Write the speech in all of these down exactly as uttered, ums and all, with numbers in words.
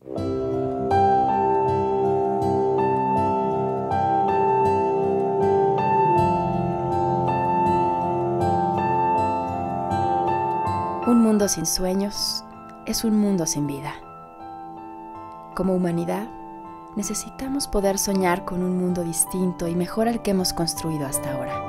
Un mundo sin sueños es un mundo sin vida. Como humanidad, necesitamos poder soñar con un mundo distinto y mejor al que hemos construido hasta ahora.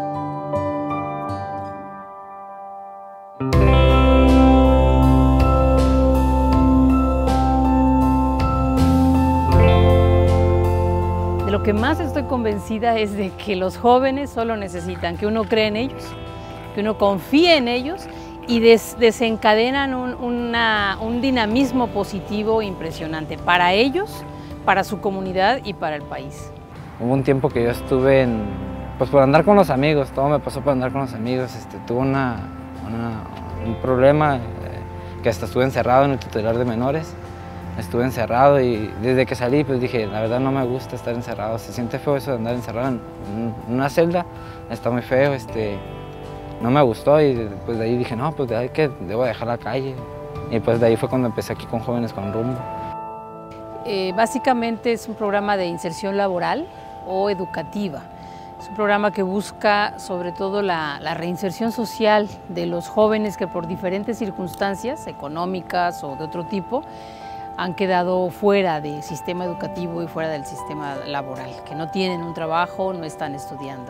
De lo que más estoy convencida es de que los jóvenes solo necesitan que uno crea en ellos, que uno confíe en ellos y des desencadenan un, una, un dinamismo positivo impresionante para ellos, para su comunidad y para el país. Hubo un tiempo que yo estuve en, pues por andar con los amigos, todo me pasó por andar con los amigos, este, tuve una, una, un problema eh, que hasta estuve encerrado en el tutelar de menores, estuve encerrado y desde que salí pues dije, la verdad no me gusta estar encerrado, se siente feo eso de andar encerrado en, en una celda, está muy feo, este, no me gustó y pues de ahí dije, no, pues de ahí que debo dejar la calle. Y pues de ahí fue cuando empecé aquí con Jóvenes con Rumbo. Eh, básicamente es un programa de inserción laboral o educativa. Es un programa que busca sobre todo la, la reinserción social de los jóvenes que por diferentes circunstancias económicas o de otro tipo han quedado fuera del sistema educativo y fuera del sistema laboral, que no tienen un trabajo, no están estudiando.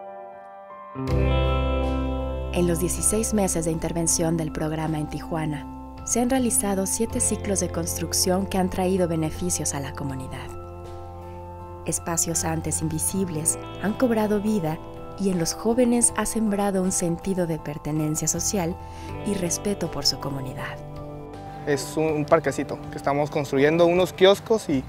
En los dieciséis meses de intervención del programa en Tijuana, se han realizado siete ciclos de construcción que han traído beneficios a la comunidad. Espacios antes invisibles han cobrado vida y en los jóvenes ha sembrado un sentido de pertenencia social y respeto por su comunidad. Es un parquecito que estamos construyendo, unos kioscos y,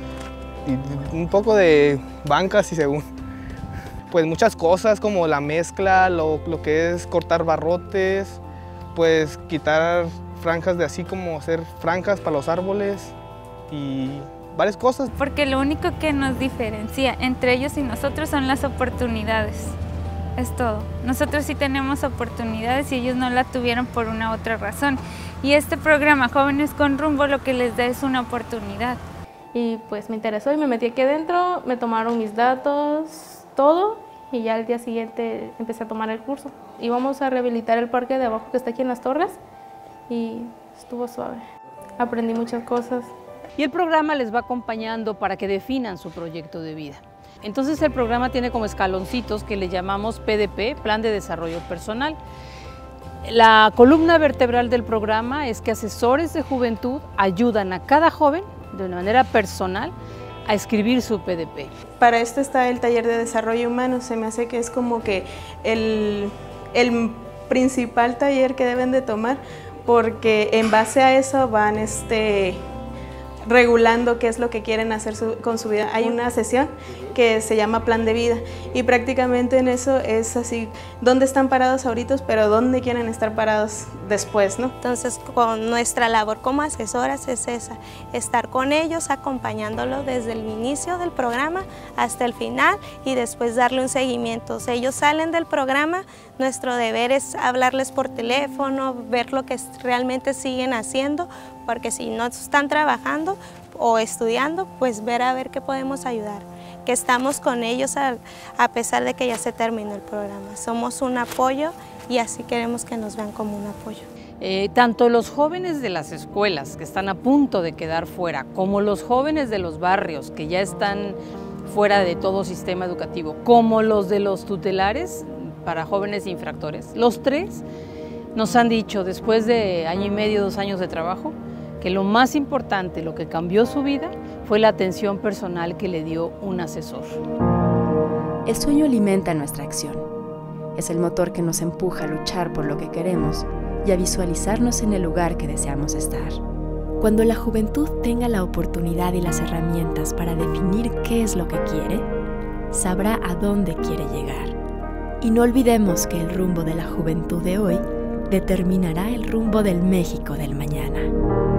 y un poco de bancas y según. Pues muchas cosas como la mezcla, lo, lo que es cortar barrotes, pues quitar franjas de así como hacer franjas para los árboles y varias cosas. Porque lo único que nos diferencia entre ellos y nosotros son las oportunidades, es todo. Nosotros sí tenemos oportunidades y ellos no la tuvieron por una u otra razón. Y este programa Jóvenes con Rumbo lo que les da es una oportunidad. Y pues me interesó y me metí aquí adentro, me tomaron mis datos, todo, y ya al día siguiente empecé a tomar el curso. Íbamos a rehabilitar el parque de abajo que está aquí en las torres y estuvo suave. Aprendí muchas cosas. Y el programa les va acompañando para que definan su proyecto de vida. Entonces el programa tiene como escaloncitos que le llamamos P D P, Plan de Desarrollo Personal. La columna vertebral del programa es que asesores de juventud ayudan a cada joven de una manera personal a escribir su P D P. Para esto está el taller de desarrollo humano, se me hace que es como que el, el principal taller que deben de tomar, porque en base a eso van este, regulando qué es lo que quieren hacer su, con su vida. Hay una sesión que se llama Plan de Vida y prácticamente en eso es así, dónde están parados ahorita, pero dónde quieren estar parados después, ¿no? Entonces, con nuestra labor como asesoras es esa, estar con ellos, acompañándolos desde el inicio del programa hasta el final y después darle un seguimiento. O sea, ellos salen del programa, nuestro deber es hablarles por teléfono, ver lo que realmente siguen haciendo, porque si no están trabajando o estudiando, pues ver a ver qué podemos ayudar. Que estamos con ellos a, a pesar de que ya se terminó el programa. Somos un apoyo y así queremos que nos vean como un apoyo. Eh, tanto los jóvenes de las escuelas que están a punto de quedar fuera, como los jóvenes de los barrios que ya están fuera de todo sistema educativo, como los de los tutelares para jóvenes infractores, los tres nos han dicho después de año y medio, dos años de trabajo, que lo más importante, lo que cambió su vida, fue la atención personal que le dio un asesor. El sueño alimenta nuestra acción. Es el motor que nos empuja a luchar por lo que queremos y a visualizarnos en el lugar que deseamos estar. Cuando la juventud tenga la oportunidad y las herramientas para definir qué es lo que quiere, sabrá a dónde quiere llegar. Y no olvidemos que el rumbo de la juventud de hoy determinará el rumbo del México del mañana.